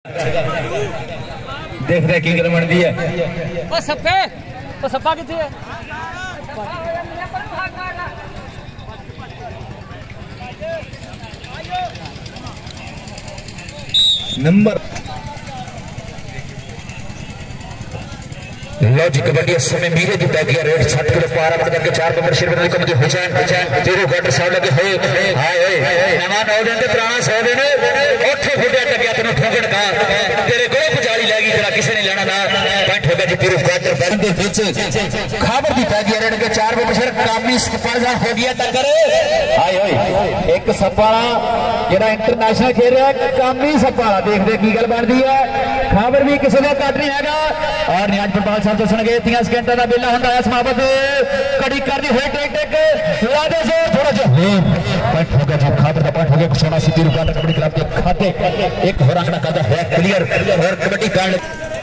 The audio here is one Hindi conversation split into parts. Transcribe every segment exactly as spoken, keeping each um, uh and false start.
देख रहे की गल बनती है। ओ सप्पे ओ सप्पा किथे है? नंबर लो जी कबड्डी इस समय मीरे की तय किया रेड छठ किलो पारा बढ़ करके चार नंबर शेरबंदी कबड्डी हुसैन तेरे गट साइड लगे होए हाय हाय नवा नौ दिन ते पुराना सौ दिन ओठे फुटे टकिया तनु ठोकड़ का तेरे गोले पुजारी लगी तेरा किसी ने लेना ना पॉइंट हो गया जी पूरे क्वार्टर बैल के बीच खबर की तय किया रेड के चार नंबर शेर कामी सपाला हो गया टक्कर हाय हाय एक सपाला जेड़ा इंटरनेशनल खेल रहा है कामी सपाला देख दे की गल बनदी है खबर भी किसी ने कट नहीं हैगा और नियाज प्रभाल साहब दसणगे तीस सेकंड का बेला होंदा है समाप्त कड़ी करदी होई टेक टेक लादे से थोड़ा जिहा पॉइंट हो गया जी खबर का पॉइंट हो गया सोना सिटी रुकान कबड्डी क्लब के खाते एक और आंकड़ा करदा है क्लियर और कबड्डी कांड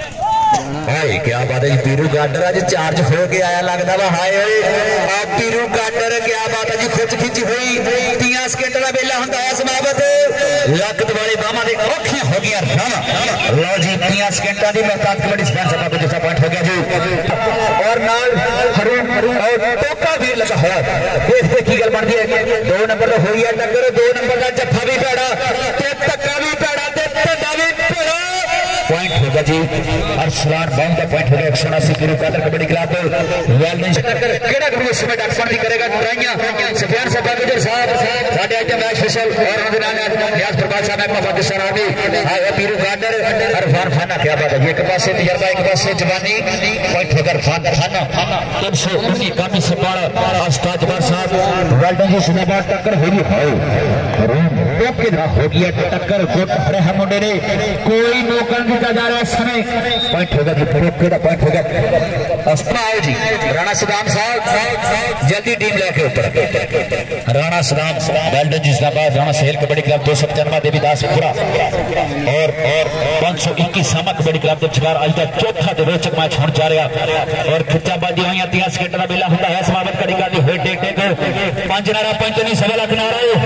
हाय क्या बात है जी पीरू गाडर आज चार्ज हो के आया लगता वा हाय आ पीरू गाडर क्या बात है जी खुच खिच हुई तीस सेकंड का बेला होंदा है समाप्त लकत वाले बामा दे औखियां हो गया रामा लो जी तीस सेकंड दी मेहतात कबड्डी स्पेशल का दूसरा पॉइंट हो गया जी और नाल हरून और टोका भी लगा है देख देख की गल बनदी है दो नंबर तो होई है टक्कर दो नंबर का जफ्फा भी पैड़ा ते टक्का भी पैड़ा ते टड्डा भी पैड़ा पॉइंट होगा जी अरसलान बाउंड का पॉइंट हो गया एक सौ उनासी किलो का कबड्डी क्लब वेल नहीं केड़ा करो इस समय डॉक्टर भी करेगा ट्राइयां सफियान साहब गुजर साहब साडे आज मैच स्पेशल और उनके नाम याद प्रभात साहब मोहम्मद सराबी हाय पीरू गाडर अरफान खाना क्या बात है एक पासे तजर्बा एक पासे जवानी पॉइंट होगा अरफान खाना तीन सौ उन्नीस कामी से पार उस्ताद जवान साहब वेल डन जी सुना बात टक्कर हुई है ओके ना हो गया टक्कर गुट हरे हम मुंडे ने कोई मौका दिया जा रहा है समय पॉइंट होगा जी फिर का पॉइंट होगा अस्ताओ जी राणा सदाम साहब जल्दी टीम लेके ऊपर राणा सदाम वेल्डन जी जिंदाबाद राणा सहेल कबड्डी क्लब दो सौ पचानवे देवीदासपुरा और और पांच सौ इक्कीस सामा कबड्डी क्लब जब शिकार आज का चौथा ते रोचक मैच होने जा रहा और खिच्चाबाजी हुई तीस सेकंड का बेला होता है समाप्त कड़ी का होए टेक टेक पांच नारा पंच नहीं सवा लाख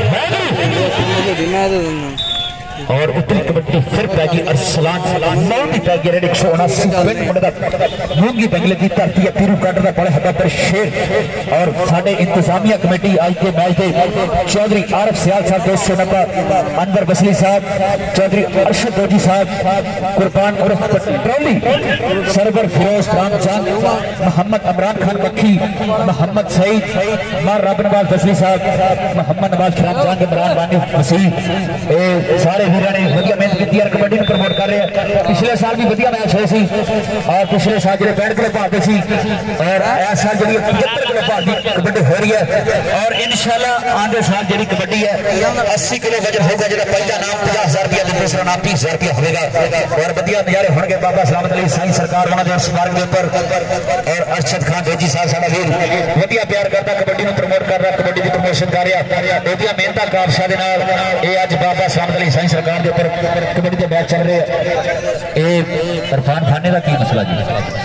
नारा और उत्तरी कबड्डी फिर पैगी अरसलान नौवीं पैगी रेड एक सौ उनासी पिंड मुंडा मूंगी बंगले की धरती है पीरू काडर का बड़े हकतर शेर और साडे इंतजामिया कमेटी आज के मैच दे चौधरी आरफ सियाल साहब दो सौ नब्बे अनवर बसली साहब चौधरी अरशद दोजी साहब कुर्बान उर्फ ट्रॉली सरवर फिरोज राम जान मोहम्मद इमरान खान मक्खी मोहम्मद सईद मार रब नवाज बसली साहब मोहम्मद नवाज राम जान इमरान बानी मसीह ए सारे वीरां ने वधिया मेहनत की कबड्डी को प्रमोट कर रहे हैं पिछले साल भी वधिया मैच होए सी और पिछले साल जो पैंठ किलो भाग सी और इस साल जी पचहत्तर किलो भाग की कबड्डी हो रही है और इंशाल्लाह आने साल जी कबड्डी है अस्सी किलो वजन होगा जो पहला नाम पचास हजार रुपया दूसरा नाम तीस हजार रुपया होगा और वधिया नजारे होंगे बाबा सलामत अली साईं सरकार उन्होंने स्मारक के ऊपर और अरशद खान बेजी साहब साडा वीर वधिया प्यार करता कबड्डी को प्रमोट कर रहा कबड्डी की प्रमोशन कर रहा वधिया मेहनत काबशा दे नाल ये अज बाबा सलामत अली साईं सरकार के ऊपर कबड्डी के मैच चल रहे हैं इरफान खाने का की मसला जी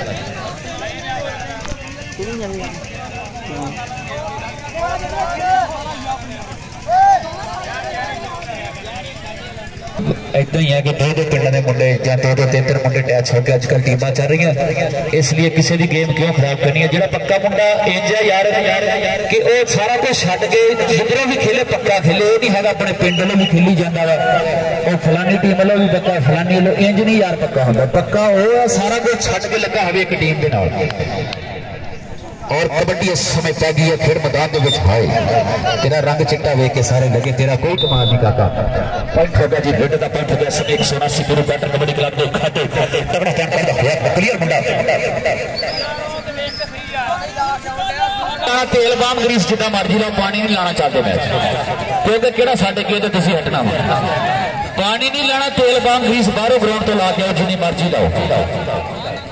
इदा ही है कि दो दो पिंडों के मुंडे या दो दो तीन तीन मुंडे अटैच होकर अजकल टीम चल रही हैं इसलिए किसी की गेम क्यों खराब करनी है जो पक्का मुंडा इंज है यार कि वो सारा कुछ छड्ड के जिधरों भी खेले पक्का खेले ये नहीं है अपने पिंड वालों भी खेली जाता वा वो फलानी टीम वालों भी पक्का फलानी वालों इंज नहीं यार पक्का होता पक्का वो सारा कुछ छड्ड के लगा हो एक टीम के नाल और कबड्डी इस समय पै गई है फिर मैदान के विच हाय तेरा रंग चिट्टा वेख के सारे लगे तेरा कोई कमाल नहीं काका पॉइंट होगा जी बेटे का पॉइंट हो गया समय एक सौ उनासी पूरी बैटर कबड्डी क्लब के खाते तगड़ा पॉइंट करता है क्लियर मुंडा तेल बाम ग्रीस जितना मर्जी लो पानी नहीं लाना चाहते मैच क्योंकि केड़ा साडे के ते तुसीं हटना पानी नहीं लाना तेल बाम ग्रीस बाहरों ग्राउंड तो ला के आओ जिन्नी मर्जी लाओ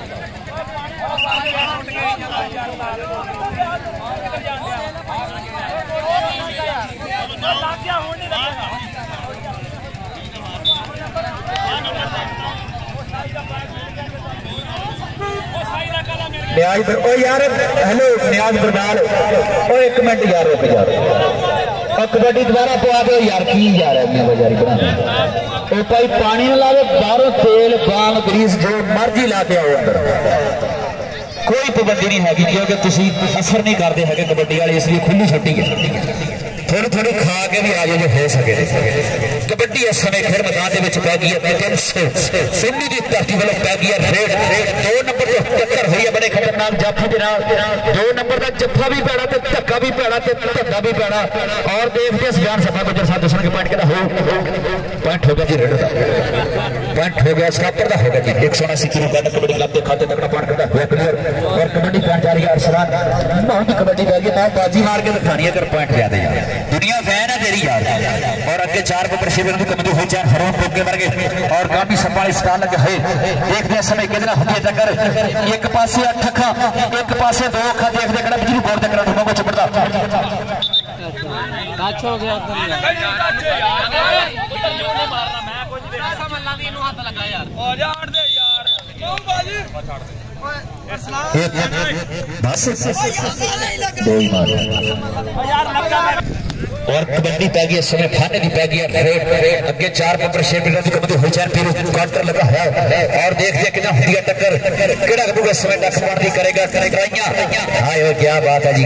न्याज ओ यार हेलो न्याज बरनाल ओ एक मिनट यार रुक यार और कबड्डी दोबारा पवा दो यार की जा रहा है बाजारी बना ओ भाई पानी ना लावे बाहरों तेल बाम ग्रीस जो मर्जी ला के आओ अंदर कोई पाबंदी नहीं हैगी क्योंकि तुसी असर नहीं करते है कबड्डी वाले इसलिए खुली छुट्टी है थोड़ी थोड़ी खा के भी आ जाओ जो हो सके कबड्डी इस समय फिर मैदान पै गई है तीन सौ सुन्नी की धरती वालों पै गई है रेड दो नंबर तो टक्कर हुई है बड़े खतरनाक जाफी के नाल दो नंबर का जफा भी पैना तो धक्का भी पैना तो धक्का भी पैना और देखते हैं सुजान सफा गुजर साहब दसन के पॉइंट कहता हो पॉइंट हो गया जी रेड का पॉइंट हो गया स्टापर का हो गया जी एक सौ अस्सी किलो का कबड्डी क्लब के खाते तक पॉइंट करता हुआ क्लियर और कबड्डी पॉइंट जा रही है अरसलान बहुत ही कबड्डी पै गई मैं बाजी मार के दिखानी है अगर पॉइंट ज्यादा यार दुनिया फैन है तेरी यार और अगे चार को प्रशिवन की कमजोर हो जाए हरोन पोके वर्गे और काफी संभाली स्टार लगे है देखते हैं समय कितना होती है टक्कर एक पासे अठ अखा एक पासे दो अखा देखते कड़ा बिजली बोर्ड तक दोनों को चिपड़ता टच हो गया बस दो ही मार और कबड्डी पै गई समय खाने की पै गई रेड अगे चार पंद्रह छह मिनट की कबड्डी हो जाए फिर काउंटर लगा है और देख लिया कितना होती है टक्कर केड़ा कबड्डी समय डक मारती करेगा करेगा हाय ओ क्या बात है जी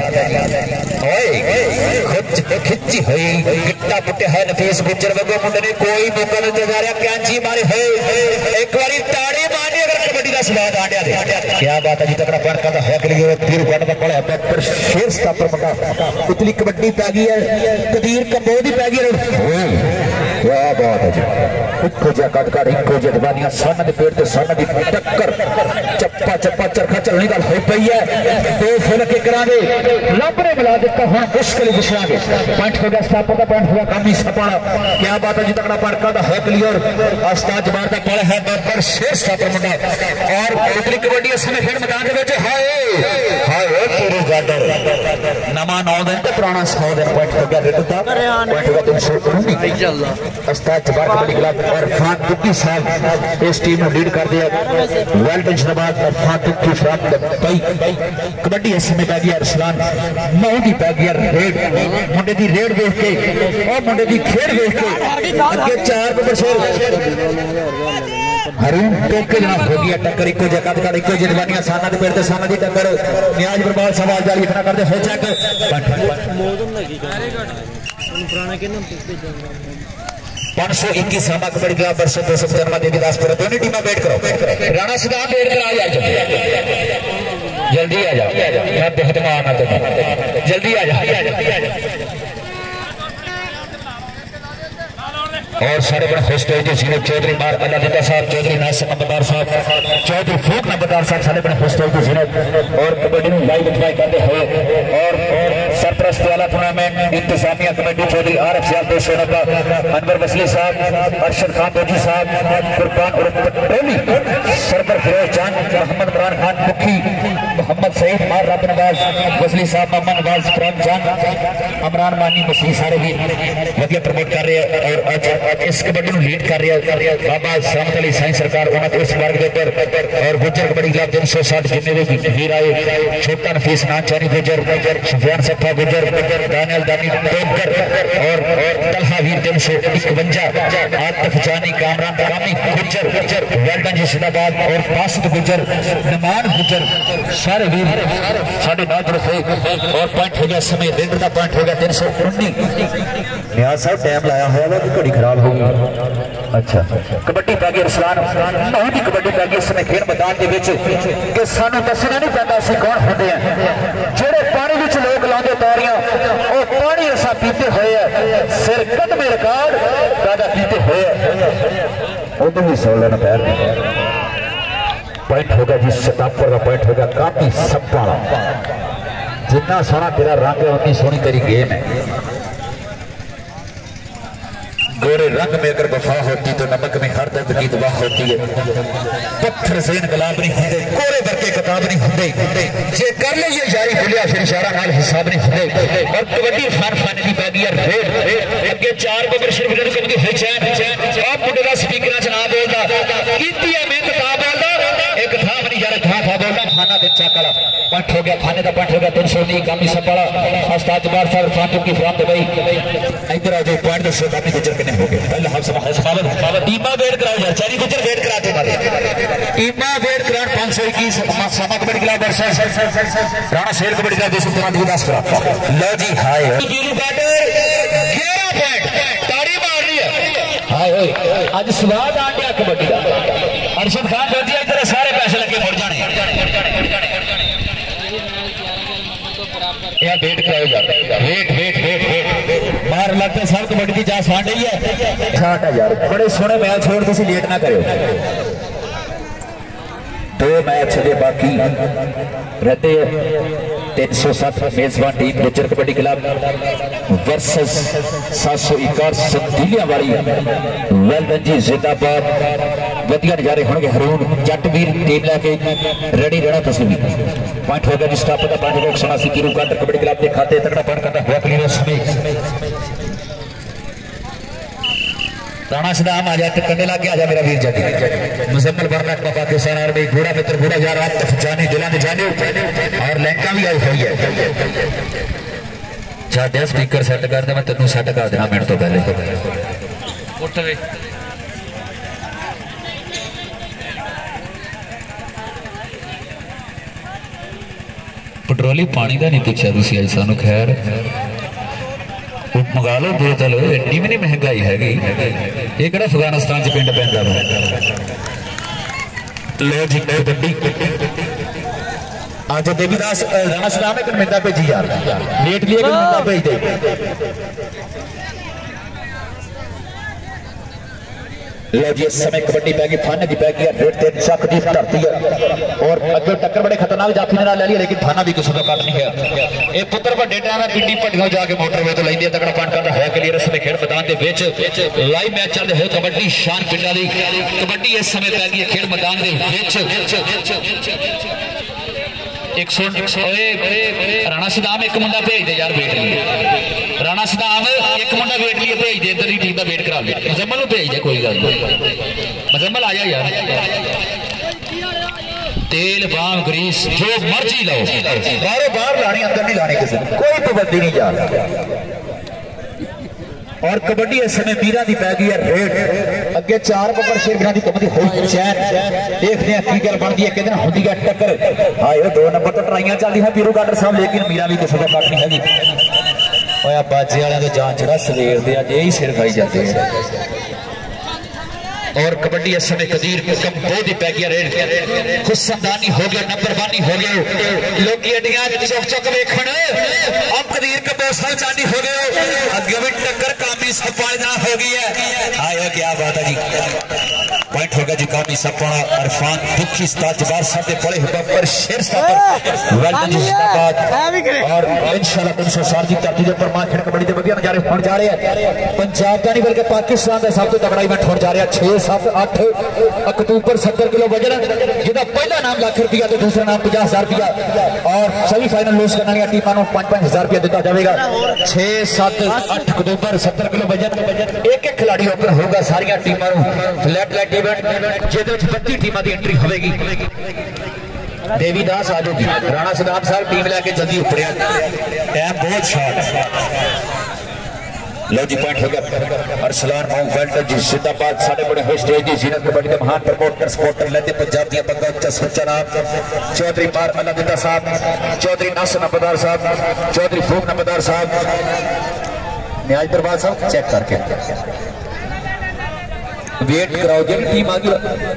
ओए खुद खिच्ची हुई गिट्टा पुट्टे है नफीस गुजर वगो मुंडे ने कोई मौका नहीं दे रहा कैंची मारे है एक बारी ताड़ी मारनी अगर कबड्डी का स्वाद आंडिया दे क्या बात है जी तगड़ा पॉइंट करता है के लिए फिर गढ़ का पड़ा है पर शेर स्टापर मुंडा उतली कबड्डी पै गई है कदीर कंबोदी पै गई क्या बात है जी इको जा कटकर इको जदवानियां सन के पेड़ से सन की टक्कर चप्पा चप्पा चरखा चलने का हो पई है दो फुल के करा दे लब ने मिला दिता हूं मुश्किल दिशांगे पॉइंट हो गया स्टापर का पॉइंट हुआ कामी सपाड़ा क्या बात है जी तगड़ा पॉइंट करता है क्लियर अस्ताज जबार का पड़ा है पर शेर स्टापर मुंडा और उतली कबड्डी इस समय खेल मैदान के विच हाय हाय पूरी गाडर नवा नौ दिन ते पुराना सौ दिन पॉइंट हो गया रेड दा पॉइंट हो गया तीन सौ उन्नीस अस्ताद जबार कबड्डी क्लब और फान तुक्की साहब इस टीम को लीड कर दिया वेल डन जनाब और फान तुक्की फ्रॉम दुबई कबड्डी इस समय पै गई अरसलान नौ की पै गई रेड मुंडे की रेड देख के और मुंडे की खेड देख के अगे चार नंबर शेर हरून टोके जनाब हो गया टक्कर इको जगह का इको जदवानियां साना के पेड़ ते साना की टक्कर न्याज बर्बाद सवाल जारी इतना करते हो चेक मौजूद लगी पुराना के नाम पांच सौ इक्कीस सामा कबड्डी क्लब वर्ष दो सौ पचानवे देवीदासपुर दोनों टीमें वेट करो राणा सुदाम वेट करा यार जल्दी आ जाओ मैं बहुत मारना तुम्हें जल्दी आ जाओ और सारे बड़े खुश थे जिन्हें चौधरी मार अल्लाह दिता साहब चौधरी नासिर नंबरदार साहब चौधरी फूक नंबरदार साहब सारे बड़े खुश थे जिन्हें और कबड्डी में लाइव इंजॉय करते हुए और सरप्रस्त वाला टूर्नामेंट इंतजामिया कमेटी चौधरी आरिफ साहब दो सौ नब्बे अनवर बसली साहब अरशद खान दोजी साहब कुर्बान और पटोली सरवर फिरोज जान मोहम्मद इमरान खान मुखी मोहम्मद सईद मार रब नवाज बसली साहब मोहम्मद नवाज फराम जान अमरान मानी मसीह सारे भी वधिया प्रमोट कर रहे हैं और आज इस कबड्डी को लीड कर रहा है बाबा सहमत अली साईं सरकार उन्होंने इस वर्ग के ऊपर और गुजर कबड्डी क्लब तीन सौ साठ जिन्ने भी वीर आए छोटा नफीस नान चानी गुजर सुफियान सफा गुजर दानियल दानी टोकर और तलहा वीर तीन सौ इकवंजा आतिफ जानी कामरान कामी गुजर वेल्डन जिंदाबाद और बासत गुजर नमान गुजर सारे वीर साढ़े नौ जुड़े और पॉइंट हो गया समय रेड का पॉइंट हो गया तीन सौ उन्नीस न्याज साहब टाइम लाया हुआ है घड़ी खराब हो गई अच्छा कबड्डी पै गई अरसलान बहुत ही कबड्डी पै गई इस समय खेल मैदान के विच कि सानू दसना नहीं पैंदा असीं कौन होंदे हैं जेड़े पानी विच लोग लांदे तारियां ओ पानी असां पीते होए है सिर कदमे रिकॉर्ड पैदा कीते होए है उधर भी सौ लेना पैर पॉइंट हो गया जी सतापुर का पॉइंट हो गया काफी सप्पा जितना सोहना तेरा रंग है उतनी सोहनी तेरी गेम है गोरे रंग में अगर वफा होती तो नमक में हर दर्द की दवा होती है पत्थर सेन गुलाब नहीं होंगे कोरे वर्के किताब नहीं होंगे जे कर ले ये यारी भुलिया फिर इशारा नाल हिसाब नहीं होंगे और कबड्डी फान फान की पै गई रेड अगे चार को सिर्फ विकेट कबड्डी है चैन आप मुंडे दा स्पीकर च ना बोलदा कीती है मेहनत ता बोलदा एक था नहीं यार था था बोलदा खाना दे चकला पट हो गया खाने का पॉइंट होगा तीन सौ नहीं कामी सपाड़ा उस्ताद जबार साहब फाटू की फराम भाई इधर आ जाओ पॉइंट दसो कामी गुजर कितने हो गए पहले हम सब सवाल टीमा वेट कराओ यार चारी गुजर वेट कराते मारे टीमा वेट करान पाँच सौ इक्कीस समा कबड्डी क्लब वर्सेस राणा शेर कबड्डी क्लब देश तुरंत विकास करा लो जी हाय वीरू बैटर ग्यारह पॉइंट ताड़ी मार रही है हाय ओए आज स्वाद आ गया कबड्डी का अरशद खान जो दिया इधर सारे पैसे लगे मुड़ जाने यार वेट कराओ यार वेट वेट वेट वेट बाहर लगते सब कबड्डी की जा फाड़ रही है छाट है यार बड़े सोने मैच छोड़ तुम लेट ना करो दो मैच दे बाकी रहते तीन सौ सात मेजबान टीम गुजर कबड्डी क्लब वर्सेस सात सौ इक्यासी संतीलिया वाली वेलडन जी जिंदाबाद वधिया नजारे होंगे हरून जटवीर टीम लैके रेडी रहना तुम भी पॉइंट हो गया जी स्टाप का पॉइंट हो गया एक सौ अस्सी किलो काटर कबड्डी क्लब के खाते तगड़ा पॉइंट करता हुआ क्लियर समय राणा सदाम आजा कंडे लाके आजा मेरा वीर जाती मुजम्मल बरनाक में पाकिस्तान आर्मी घोड़ा मित्र घोड़ा जा रहा है जाने दिला ने जाने और लैंका भी आई हुई है जादे स्पीकर सेट कर दे मैं तेनू सेट कर देना मिनट तो पहले उठ वे पेट्रोली पानी का नहीं पूछा तुम अज सानू खैर मंगा लो बोतल एड्डी भी नहीं महंगाई हैगी ये किहड़ा अफगानिस्तान च पिंड पैंदा वा लो जी कबड्डी आज देवीदास राणा सलाम एक मिंटा भेजी यार लेट लिए मिंटा भेज दे लो जी इस समय कबड्डी पैगी फाने की पैगी रेट तीन सौ की धरती है और अगे टक्कर बड़े खतरनाक जाफी ने ले लिया लेकिन थाना भी किसी का कट नहीं है ये पुत्र वड्डे टाइम पिंडी भट्टियों जाके मोटरवे तो लेंदे तगड़ा पॉइंट करता है क्लियर इस समय खेल मैदान के विच लाइव मैच चल रहे कबड्डी शान पिंडा दी कबड्डी इस समय पै गई खेल मैदान के विच एक सौ राणा सदाम एक मुंडा भेज दे यार वेट लिए राणा सदाम एक मुंडा वेट लिए भेज दे इधर ही टीम का वेट करा ले मुजम्मल भेज दे कोई गल मुजम्मल आ जा यार तेल बाम ग्रीस जो मर्जी लो बाहरों बाहर लानी अंदर नहीं लाने किसी कोई पाबंदी नहीं जा और कबड्डी इस समय मीरा की पै गई है रेट अगे चार नंबर शेर की कबड्डी हुई चैन देखते हैं की गल बनती है कि होती है टक्कर हाय दो नंबर तो ट्राइयां चल रही है पीरू गाडर साहब लेकिन मीरा भी किसी का कट नहीं हैगी बाजे वाले तो जान चढ़ा सवेर दे अज यही सिर खाई जाते हैं और कबड्डी इस समय कदीर बहुत ही पै गया रेट खुशमदानी हो गया नंबरवानी हो गए लोग चुक चुक वेखण अब कदीर कबोसल चांदी हो गए अगे भी टक्कर कामी सपाड़ा हो गई है आया क्या बात है जी पॉइंट हो गया जी कामी सपाड़ा अरफान दुखी उस्ताद जबार साहब के बड़े हुक्म पर शेर साहब वेलडन जी जिंदाबाद और इंशाल्लाह तीन सौ साल की धरती पर मां खेल कबड्डी के वधिया नजारे होने जा रहे हैं पंजाब का नहीं बल्कि पाकिस्तान का सब तो तगड़ा इवेंट होने जा रहा है छह सात अठ अक्टूबर सत्तर किलो वजन जिसका पहला नाम लाख रुपया तो दूसरा नाम पचास हजार रुपया और सभी फाइनल लूज करने वाली टीमों को पांच पांच हजार रुपया दिता जाएगा छह सात अठ अक्टूबर सत्तर किलो वजन एक एक खिलाड़ी ओपन होगा सारिया टीमों फ्लैट लाइट इवेंट जिद बत्ती टीमों की एंट्री होगी देवीदास आ जाएगी राणा सदाम साहब टीम लैके जल्दी उपरिया टाइम बहुत शॉर्ट लो जी पॉइंट हो गया अरसलान माऊ वेल्डन जी जिंदाबाद साडे बड़े होए स्टेज की जीनत कबड्डी के महान प्रमोटर सपोर्टर लेते पंजाब दी बंदा उच्चा सच्चा नाम चौधरी मार अलादिता साहब चौधरी नासिर नंबरदार साहब चौधरी फूक नंबरदार साहब न्याज दरबार साहब चेक करके वेट कराओ जी टीम आ गई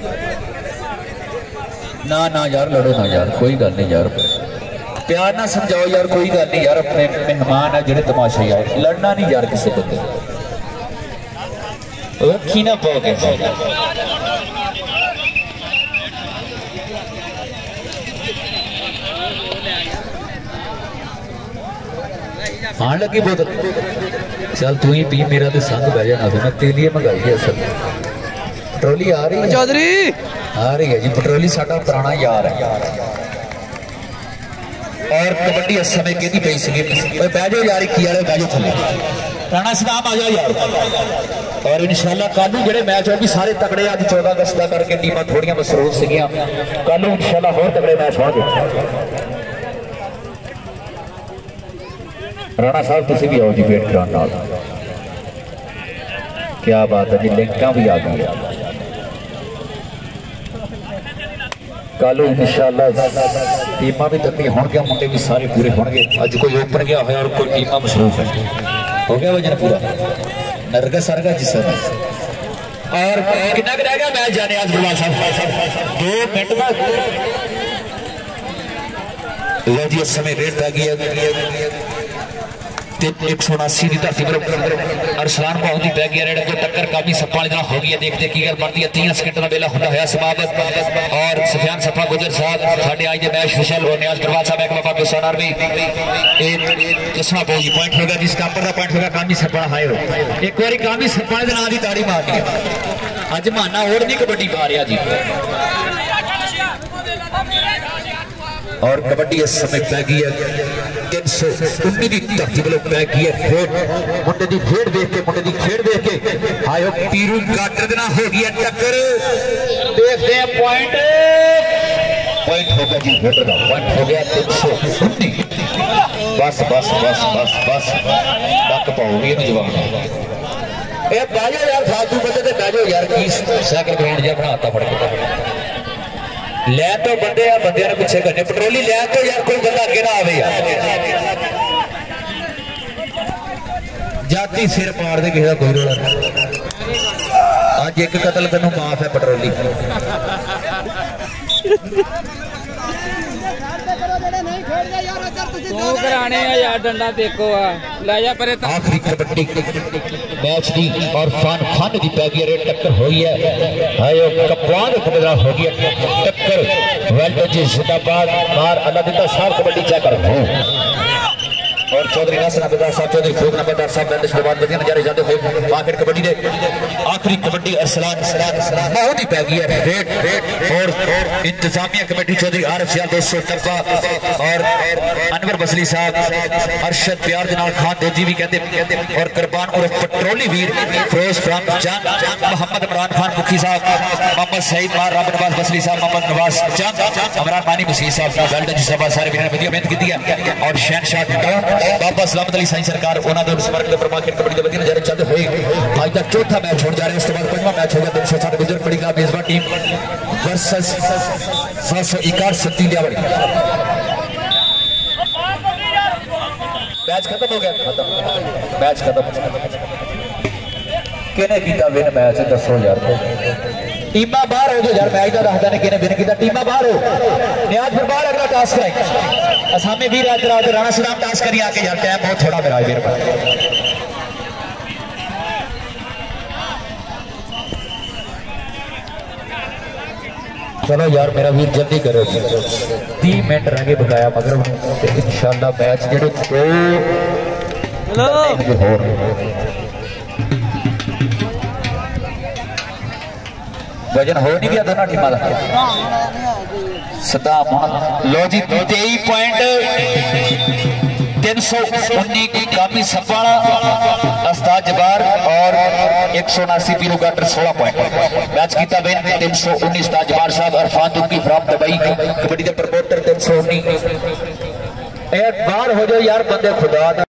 ना ना यार लड़ो ना यार कोई गल नहीं यार प्यार ना समझाओ यार कोई गल नहीं यार अपने मेहमान है जेडे तमाशे आए लड़ना नहीं यार किसी बंदे रखी ना पाओगे हाँ लगी बोतल चल तू ही पी मेरा तो संग बह जाना फिर मैं तेरे लिए मंगाई है असल पेट्रोली आ रही है चौधरी आ रही है जी पेट्रोली साडा पुराना यार है और कबड्डी इस समय कहती पई सी बह जाओ यार की वाले बह जाओ थले राणा सदाम आ जाओ यार और इंशाल्लाह कल जो मैच होगी सारे तगड़े अज चौदह अगस्त का करके टीमां थोड़ियां मसरूफ सिगियां कल इंशाल्लाह होर तगड़े मैच होंगे राणा साहब तुम भी आओ जी वेट कराने। क्या बात है जी, लिंका भी आ गई। कल इंशाअल्लाह टीम भी तकड़ी होंगे, मुंडे भी सारे पूरे होंगे। अज कोई ओपन गया हो और कोई टीम मसरूफ है, हो गया वजन पूरा नरगा सरगा जिस और कितना रह गया मैच जाने आज बुला साहब दो मिनट में। लो जी इस समय रेट आ गई एक सौ उनासी की धरती पर अरसलान बहुत ही पै गया रेड को टक्कर काफी सप्पा हो गई है। देखते की गल बनती है, तीन सेकंड का वेला होता है समाप्त और सफियान सफा गुजर साहब साढ़े आज के मैच विशल और न्याज प्रभात साहब एक पाकिस्तान आर्मी एक चश्मा पहुंची पॉइंट होगा जिसका अपर का पॉइंट होगा कामी सप्पा हाय हो एक बार कामी सप्पा के नाम की ताड़ी मारनी है। अज माना और नहीं कबड्डी पा रहा जी और कबड्डी इस समय पै गई है तीन सौ उन्नीस की धरती वालों पै गई है खेड मुंडे की खेड देख के मुंडे की खेड देख के आयो पीरू गाटर देना हो गई है टक्कर देखते हैं पॉइंट पॉइंट हो गया जी खेड का पॉइंट हो गया तीन सौ उन्नीस। बस बस बस बस बस तक पाओगी जवाब ए बैजो यार फालतू बंदे ते बैजो यार की साइकिल ग्राउंड जा बनाता फड़ के ले तो बंदे आ बंदे ने पीछे करने पेट्रोली ले तो यार कोई बंदा अगे ना आवे यार जाती सिर पाड़ दे किसी का कोई रोला अज एक कतल तेन माफ है पेट्रोली आखिरी कबड्डी मैच दी और फन फन दी पै गई रेड टक्कर हुई है हायो कपवान कबड्डी हो गई टक्कर वेल जी जिंदाबाद मार अल्लाह दिता साहब कबड्डी चेक कर और चौधरी नासिर नबीदार साहब चौधरी फरूक नबीदार साहब बंदिश के बाद बढ़िया नजारे जाते हुए आखिर कबड्डी दे आखिरी कबड्डी अरसलान अरसलान बहुत ही पै गई है रेड रेड और और इंतजामिया कमेटी चौधरी आरिफ सियाल दोस्तों तब्बा और अनवर बसली साहब अरशद प्यार के नाल खान दोजी भी कहते कहते और कुर्बान और पेट्रोली वीर फिरोज फ्राम जान मोहम्मद इमरान खान मुखी साहब मोहम्मद सईद मार रब नवाज बसली साहब मोहम्मद नवाज जान इमरान मानी मसीह साहब वेल डन साहब सारे वीरों ने बढ़िया मेहनत की है और शहनशाह टाउन बाबा सलामत अली साईं सरकार उन्होंने स्मरण के प्रमाण कबड्डी के बढ़िया नजारे चलते हुए आज का चौथा मैच हो जा रहा है। इसके बाद पंजवां मैच होगा तीन सौ साठ बुजुर्ग पड़ी का मेजबान टीम वर्सेस सात सौ इक्यासी सत्ती लियावड़ी। मैच खत्म हो गया खत्म मैच खत्म किने कीता विन मैच दसो यार टीमां बाहर हो गई यार मैच का दसदा ने किने विन कीता टीमां बाहर हो न्याज फिर बाहर अगला टास्क कराई असामे भी रात रात राणा सलाम टास्क करी आके यार टाइम बहुत थोड़ा मेरा मेरे पास चलो यार मेरा वीर जल्दी करो तीस मिनट रहेंगे बकाया मगर इंशाल्लाह मैच जेडे वजन हो नहीं गया दोनों टीमों का सदाम लो जी तेईस पॉइंट तीन सौ उन्नीस की कामी सपाड़ा अस्ताद जबार और एक सौ उनासी पीरो गाटर सोलह पॉइंट मैच किया बेन तीन सौ उन्नीस अस्ताद जबार साहब अरफान दुबकी फ्राम दुबई कबड्डी के प्रमोटर तीन सौ उन्नीस बाहर हो जाओ यार बंदे खुदा